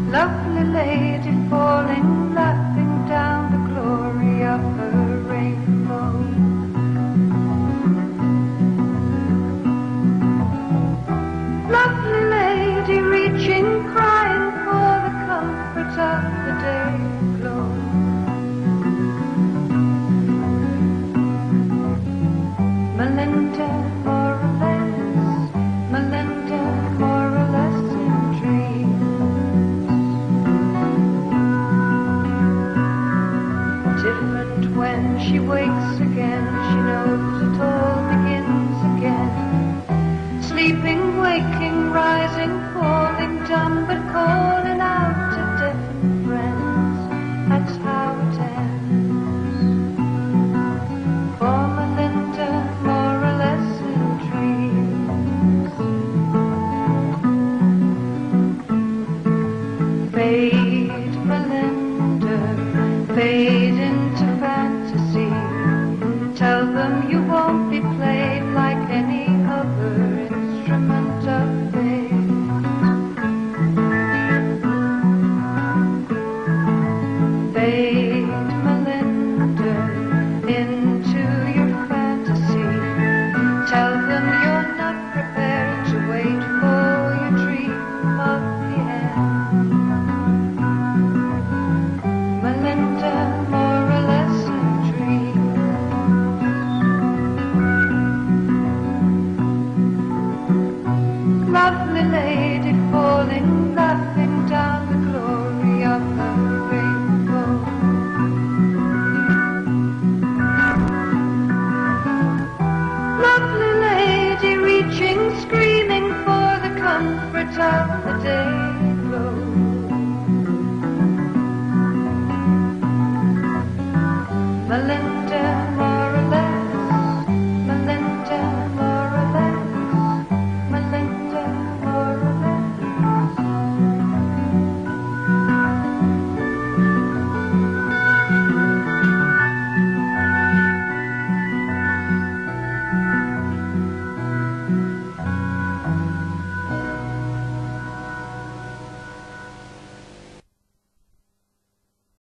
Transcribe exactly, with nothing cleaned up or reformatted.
Lovely lady falling, laughing down the glory of her rainbow. Lovely lady reaching, crying for the comfort of the day glow. Melinda, more or less, Melinda, more or less in dreams. Different when she wakes again, she knows it all begins again. Sleeping, waking, rising, falling, dumb but calling out to different friends. That's how it ends. For Melinda, more or less in dreams. Fade, Melinda, fade into fantasy. Tell them you won't be played like any other instrument of fate. Fade, Melinda, into your fantasy. Tell them you're not prepared to wait for your dream of the end. Melinda, more or less in dreams. Lovely lady falling, laughing down the glory of her rainbow. Lovely lady reaching, screaming for the comfort of the day glow. Melinda,